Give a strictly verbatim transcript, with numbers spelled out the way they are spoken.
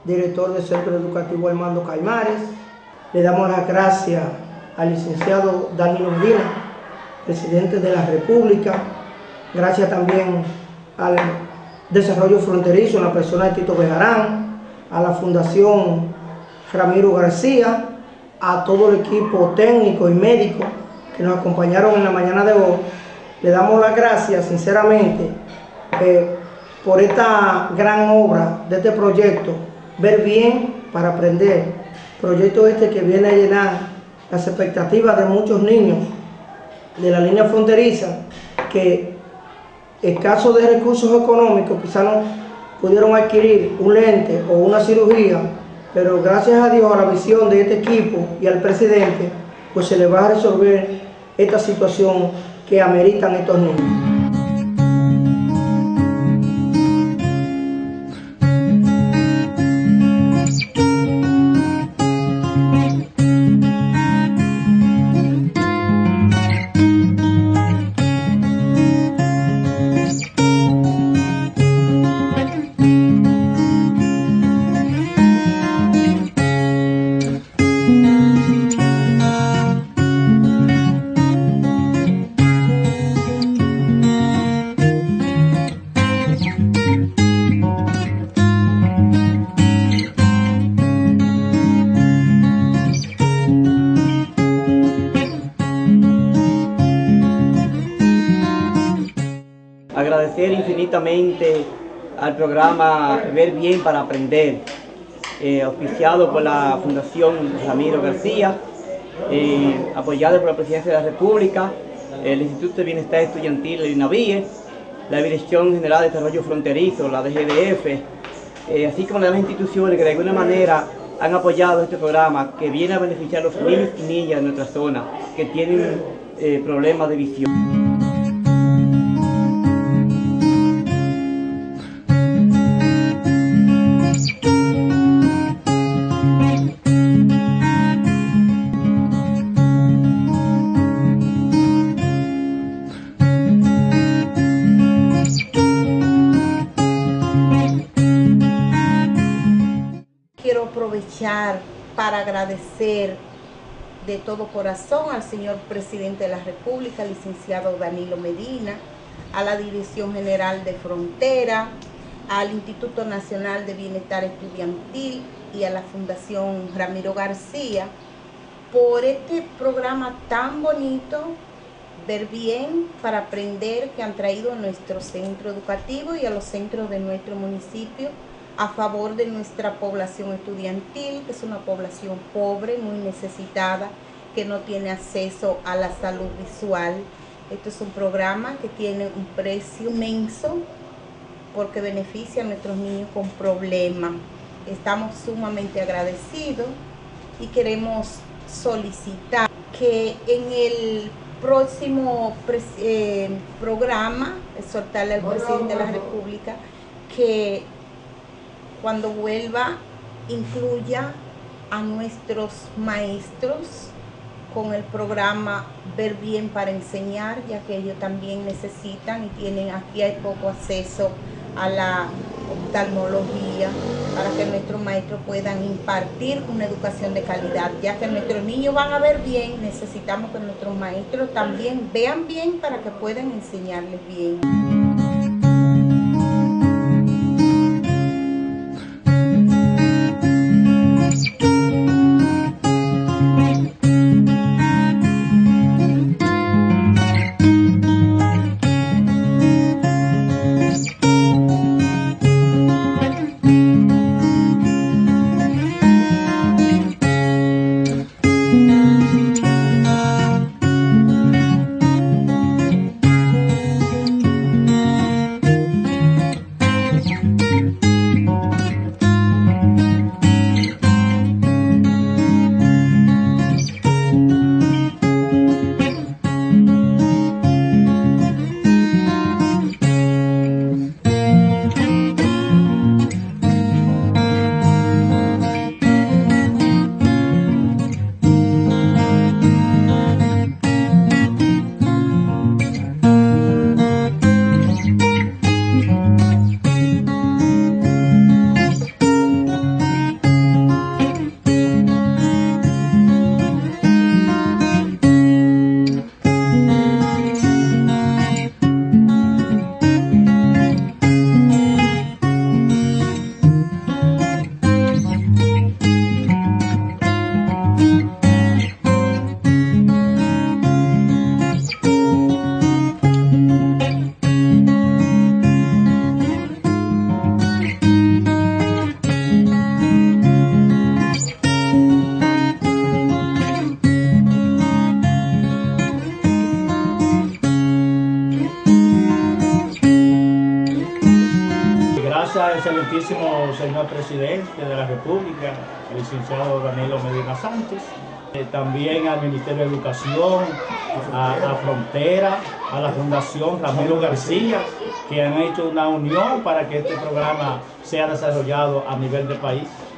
director del Centro Educativo Armando Caimares. Le damos las gracias al licenciado Danilo Medina, presidente de la República. Gracias también al Desarrollo Fronterizo, en la persona de Tito Bejarán, a la Fundación Ramiro García, a todo el equipo técnico y médico que nos acompañaron en la mañana de hoy. Le damos las gracias sinceramente eh, por esta gran obra de este proyecto, Ver Bien para Aprender. Proyecto este que viene a llenar las expectativas de muchos niños de la línea fronteriza que, en caso de recursos económicos, quizás no pudieron adquirir un lente o una cirugía, pero gracias a Dios, a la visión de este equipo y al presidente, pues se les va a resolver esta situación que ameritan estos niños. Agradecer infinitamente al programa Ver Bien para Aprender, eh, auspiciado por la Fundación Ramiro García, eh, apoyado por la Presidencia de la República, el Instituto de Bienestar Estudiantil, el INAVIE, la Dirección General de Desarrollo Fronterizo, la D G D F, eh, así como las demás instituciones que de alguna manera han apoyado este programa que viene a beneficiar a los niños y niñas de nuestra zona que tienen eh, problemas de visión. Quiero aprovechar para agradecer de todo corazón al señor presidente de la República, licenciado Danilo Medina, a la Dirección General de Frontera, al Instituto Nacional de Bienestar Estudiantil y a la Fundación Ramiro García por este programa tan bonito, Ver Bien para Aprender, que han traído a nuestro centro educativo y a los centros de nuestro municipio a favor de nuestra población estudiantil, que es una población pobre, muy necesitada, que no tiene acceso a la salud visual. Este es un programa que tiene un precio inmenso porque beneficia a nuestros niños con problemas. Estamos sumamente agradecidos y queremos solicitar que en el próximo eh, programa, exhortarle al presidente de la República que cuando vuelva incluya a nuestros maestros con el programa Ver Bien para Enseñar, ya que ellos también necesitan y tienen aquí hay poco acceso a la oftalmología, para que nuestros maestros puedan impartir una educación de calidad. Ya que nuestros niños van a ver bien, necesitamos que nuestros maestros también vean bien para que puedan enseñarles bien. excelentísimo señor presidente de la República, el licenciado Danilo Medina Sánchez, eh, también al Ministerio de Educación, a, a Frontera, a la Fundación Ramiro García, que han hecho una unión para que este programa sea desarrollado a nivel de país.